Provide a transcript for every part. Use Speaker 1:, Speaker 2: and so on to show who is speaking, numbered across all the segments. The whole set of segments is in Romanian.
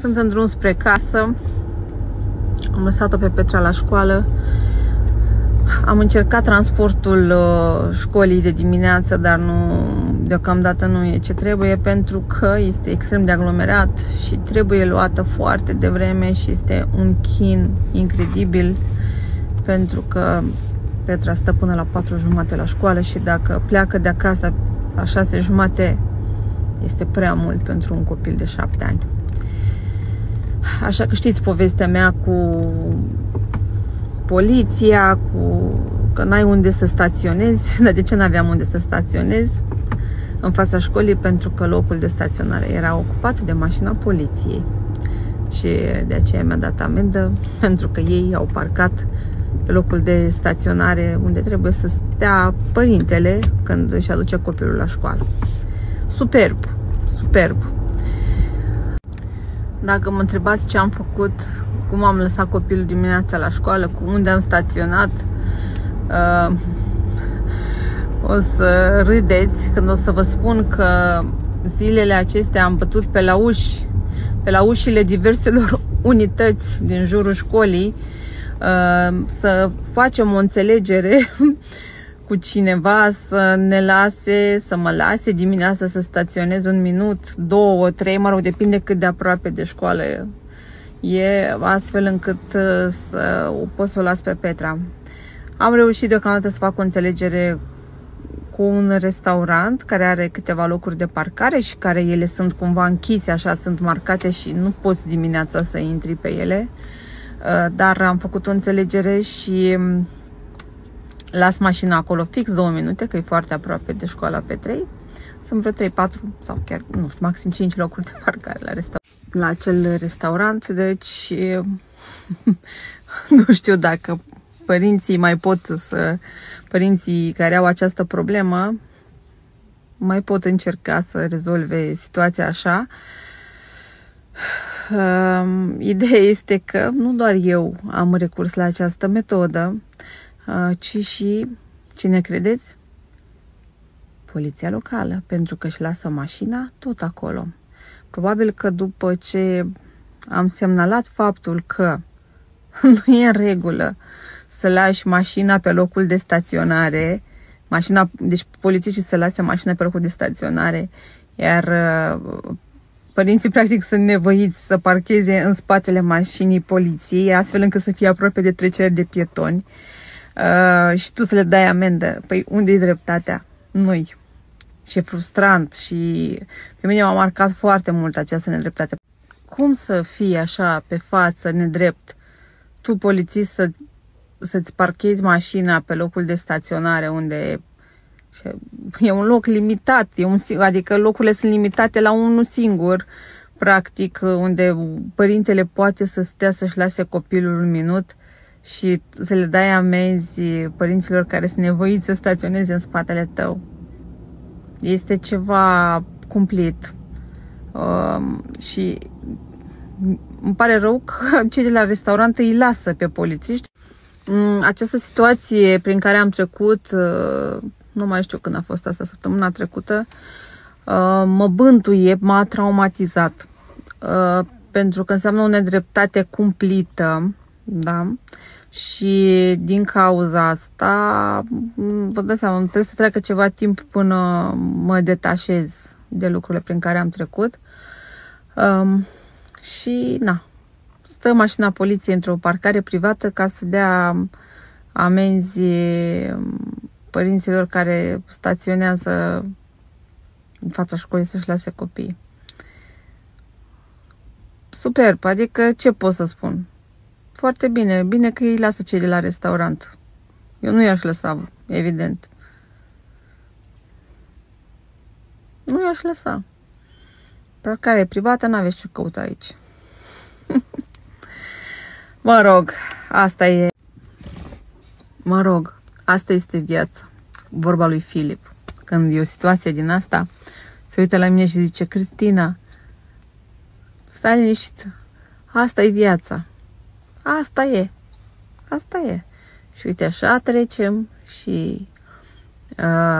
Speaker 1: Sunt în drum spre casă. Am lăsat-o pe Petra la școală. Am încercat transportul școlii de dimineață, dar deocamdată nu e ce trebuie, pentru că este extrem de aglomerat și trebuie luată foarte devreme și este un chin incredibil, pentru că Petra stă până la 4:30 la școală și dacă pleacă de acasă la 6:30, este prea mult pentru un copil de 7 ani. Așa că știți povestea mea cu poliția, că n-ai unde să staționezi. Dar de ce n-aveam unde să staționez? În fața școlii, pentru că locul de staționare era ocupat de mașina poliției. Și de aceea mi-a dat amendă, pentru că ei au parcat pe locul de staționare unde trebuie să stea părintele când își aduce copilul la școală. Superb, superb. Dacă mă întrebați ce am făcut, cum am lăsat copilul dimineața la școală, cu unde am staționat, o să râdeți când o să vă spun că zilele acestea am bătut pe la ușile diverselor unități din jurul școlii, să facem o înțelegere cu cineva, să mă lase dimineața să staționez 1 minut, 2, 3, mă rog, depinde cât de aproape de școală e, astfel încât să o pot să o las pe Petra. Am reușit deocamdată să fac o înțelegere cu un restaurant care are câteva locuri de parcare și care ele sunt cumva închise, așa sunt marcate și nu poți dimineața să intri pe ele, dar am făcut o înțelegere și las mașina acolo fix 2 minute, că e foarte aproape de școala Petrei. Sunt vreo 3, 4 sau chiar, nu știu, maxim 5 locuri de parcare la acel restaurant, deci nu știu dacă părinții părinții care au această problemă mai pot încerca să rezolve situația așa. Ideea este că nu doar eu am recurs la această metodă, ci și, cine credeți? Poliția locală, pentru că își lasă mașina tot acolo. Probabil că după ce am semnalat faptul că nu e în regulă să lași mașina pe locul de staționare, deci polițiștii să lase mașina pe locul de staționare, iar părinții practic sunt nevoiți să parcheze în spatele mașinii poliției, astfel încât să fie aproape de trecere de pietoni, și tu să le dai amendă. Păi unde e dreptatea? Nu-i. Și e frustrant și pe mine m-a marcat foarte mult această nedreptate. Cum să fii așa pe față, nedrept, tu polițist să-ți parchezi mașina pe locul de staționare unde e un loc limitat, adică locurile sunt limitate la unul singur, practic, unde părintele poate să stea să-și lase copilul 1 minut și să le dai amenzi părinților care sunt nevoiți să staționeze în spatele tău. Este ceva cumplit. Și îmi pare rău că cei de la restaurant îi lasă pe polițiști. Această situație prin care am trecut, nu mai știu când a fost asta, săptămâna trecută, mă bântuie, m-a traumatizat. Pentru că înseamnă o nedreptate cumplită, da? Și din cauza asta, vă dați seama, trebuie să treacă ceva timp până mă detașez de lucrurile prin care am trecut. Și, na, stă mașina poliției într-o parcare privată ca să dea amenzi părinților care staționează în fața școlii să-și lase copiii. Superb, adică ce pot să spun? Foarte bine, bine că îi lasă cei de la restaurant. Eu nu i-aș lăsa, evident. Nu i-aș lăsa. Parcare privată, n-aveți ce căuta aici. Mă rog, asta e. Mă rog, asta este viața. Vorba lui Filip. Când e o situație din asta, se uită la mine și zice: Cristina, stai liniștită. Asta e viața. Asta e. Asta e. Și uite, așa trecem și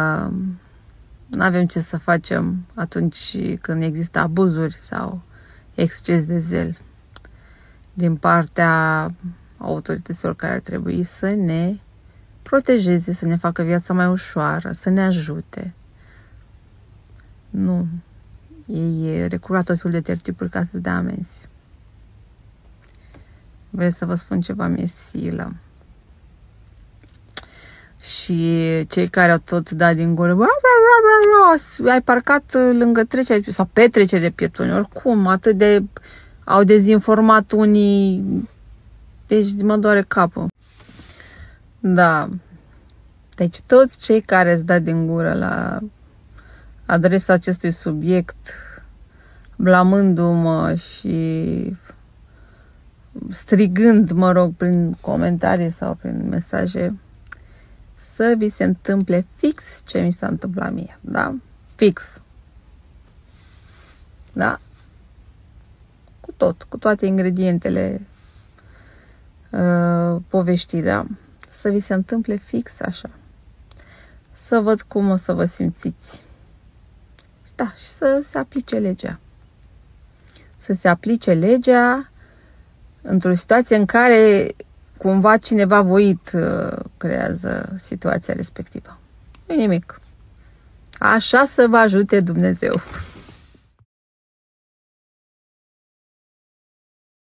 Speaker 1: nu avem ce să facem atunci când există abuzuri sau exces de zel din partea autorităților care ar trebui să ne protejeze, să ne facă viața mai ușoară, să ne ajute. Nu. Ei recurg la tot felul de tertipuri ca să dea amenzi. Vreți să vă spun ceva? Mi-e silă. Și cei care au tot dat din gură, ai parcat lângă trecere sau pe trecere de pietoni, oricum, atât de au dezinformat unii, deci mă doare capul. Da. Deci toți cei care îți dă din gură la adresa acestui subiect, blamându-mă și strigând, mă rog, prin comentarii sau prin mesaje, să vi se întâmple fix ce mi s-a întâmplat mie, da? Fix. Da? Cu toate ingredientele poveștii, da? Să vi se întâmple fix așa. Să văd cum o să vă simțiți. Da, și să se aplice legea. Să se aplice legea într-o situație în care cumva cineva voit creează situația respectivă. Nu nimic. Așa să vă ajute Dumnezeu.